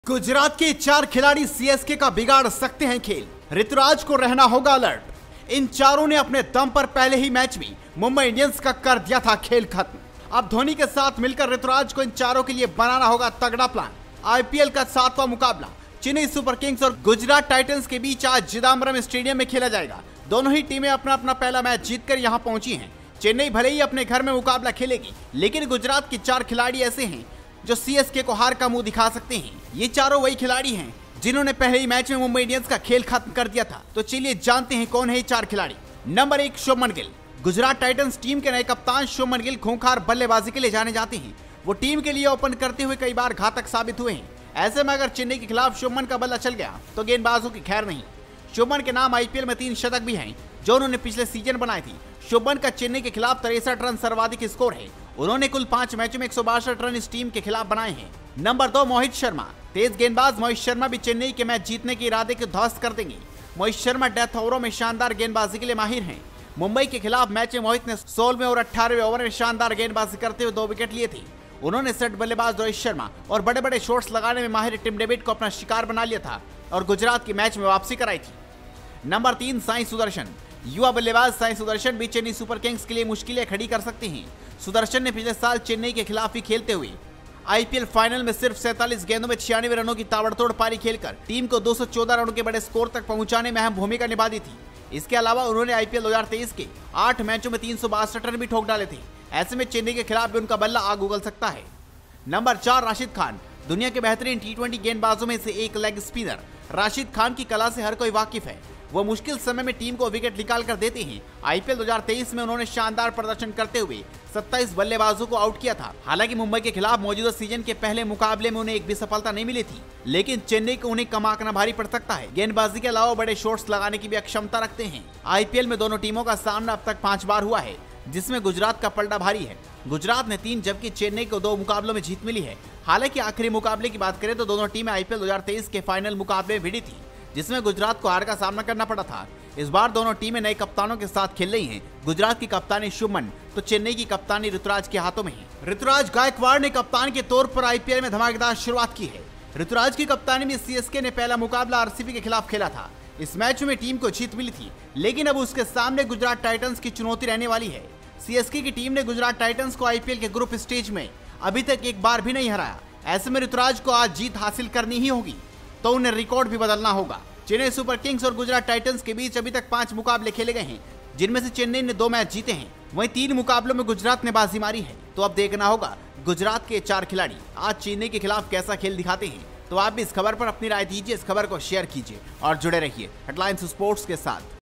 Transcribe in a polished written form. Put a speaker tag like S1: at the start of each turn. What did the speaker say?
S1: गुजरात के 4 खिलाड़ी सीएसके का बिगाड़ सकते हैं खेल। ऋतुराज को रहना होगा अलर्ट। इन चारों ने अपने दम पर पहले ही मैच में मुंबई इंडियंस का कर दिया था खेल खत्म। अब धोनी के साथ मिलकर ऋतुराज को इन चारों के लिए बनाना होगा तगड़ा प्लान। आईपीएल का 7वां मुकाबला चेन्नई सुपर किंग्स और गुजरात टाइटंस के बीच आज चिदम्बरम स्टेडियम में खेला जाएगा। दोनों ही टीमें अपना अपना पहला मैच जीतकर यहां पहुंची हैं। चेन्नई भले ही अपने घर में मुकाबला खेलेगी, लेकिन गुजरात के 4 खिलाड़ी ऐसे हैं जो सीएसके को हार का मुंह दिखा सकते हैं। ये चारों वही खिलाड़ी हैं जिन्होंने पहले ही मैच में मुंबई इंडियंस का खेल खत्म कर दिया था। तो चलिए जानते हैं कौन है ये 4 खिलाड़ी। Number 1, Shubman Gill. Gujarat Titans team के नए कप्तान शुभमन गिल खूंखार बल्लेबाजी के लिए जाने जाते हैं। वो टीम के लिए ओपन करते हुए कई बार घातक साबित हुए हैं। ऐसे में अगर चेन्नई के खिलाफ शुभमन का बल्ला चल गया तो गेंदबाजों की खैर नहीं। शुभमन के नाम आईपीएल में 3 शतक भी हैं जो उन्होंने पिछले सीजन बनाई थी। शुभमन का चेन्नई के खिलाफ 63 रन सर्वाधिक स्कोर है। उन्होंने कुल 5 मैचों में 162 रन इस टीम के खिलाफ बनाए हैं। नंबर 2, मोहित शर्मा। तेज गेंदबाज मोहित शर्मा भी चेन्नई के मैच जीतने के इरादे को ध्वस्त कर देंगे। मोहित शर्मा डेथ ओवरों में शानदार गेंदबाजी के लिए माहिर हैं। मुंबई के खिलाफ मैच में मोहित ने 16वें और 18वें ओवर में शानदार गेंदबाजी करते हुए 2 विकेट लिए थे। उन्होंने सेट बल्लेबाज रोहित शर्मा और बड़े बड़े शॉट्स लगाने में माहिर टिम डेविड को अपना शिकार बना लिया था और गुजरात की मैच में वापसी कराई थी। नंबर 3, साई सुदर्शन। युवा बल्लेबाज साई सुदर्शन भी चेन्नई सुपर किंग्स के लिए मुश्किलें खड़ी कर सकते हैं। सुदर्शन ने पिछले साल चेन्नई के खिलाफ ही खेलते हुए आईपीएल फाइनल में सिर्फ 47 गेंदों में 96 रनों की ताबड़तोड़ पारी खेलकर टीम को 214 रनों के बड़े स्कोर तक पहुंचाने में अहम भूमिका निभा दी थी। इसके अलावा उन्होंने आईपीएल 2023 के 8 मैचों में 362 रन भी ठोक डाले थे। ऐसे में चेन्नई के खिलाफ भी उनका बल्ला आग उगल सकता है। नंबर 4, राशिद खान। दुनिया के बेहतरीन T20 गेंदबाजों में से एक लेग स्पिनर राशिद खान की कला से हर कोई वाकिफ है। वो मुश्किल समय में टीम को विकेट निकाल कर देते हैं। आईपीएल 2023 में उन्होंने शानदार प्रदर्शन करते हुए 27 बल्लेबाजों को आउट किया था। हालांकि मुंबई के खिलाफ मौजूदा सीजन के पहले मुकाबले में उन्हें एक भी सफलता नहीं मिली थी, लेकिन चेन्नई को उन्हें कम आंकना भारी पड़ सकता है। गेंदबाजी के अलावा बड़े शॉट्स लगाने की भी क्षमता रखते हैं। आईपीएल में दोनों टीमों का सामना अब तक 5 बार हुआ है, जिसमें गुजरात का पलड़ा भारी है। गुजरात ने 3 जबकि चेन्नई को 2 मुकाबलों में जीत मिली है। हालांकि आखिरी मुकाबले की बात करें तो दोनों टीमें आईपीएल 2023 के फाइनल मुकाबले में भिड़ी थी, जिसमें गुजरात को हार का सामना करना पड़ा था। इस बार दोनों टीमें नए कप्तानों के साथ खेल रही हैं। गुजरात की कप्तानी शुभमन तो चेन्नई की कप्तानी ऋतुराज के हाथों में है। ऋतुराज गायकवाड़ ने कप्तान के तौर पर आईपीएल में धमाकेदार शुरुआत की है। ऋतुराज की कप्तानी में सीएसके ने पहला मुकाबला आरसीबी के खिलाफ खेला था। इस मैच में टीम को जीत मिली थी, लेकिन अब उसके सामने गुजरात टाइटंस की चुनौती रहने वाली है। सीएसके की टीम ने गुजरात टाइटंस को आईपीएल के ग्रुप स्टेज में अभी तक एक बार भी नहीं हराया। ऐसे में ऋतुराज को आज जीत हासिल करनी ही होगी, तो उन्हें रिकॉर्ड भी बदलना होगा। चेन्नई सुपर किंग्स और गुजरात टाइटंस के बीच अभी तक 5 मुकाबले खेले गए हैं, जिनमें से चेन्नई ने 2 मैच जीते हैं। वहीं 3 मुकाबलों में गुजरात ने बाजी मारी है। तो अब देखना होगा गुजरात के 4 खिलाड़ी आज चेन्नई के खिलाफ कैसा खेल दिखाते हैं। तो आप भी इस खबर पर अपनी राय दीजिए, इस खबर को शेयर कीजिए और जुड़े रहिए हेडलाइंस स्पोर्ट्स के साथ।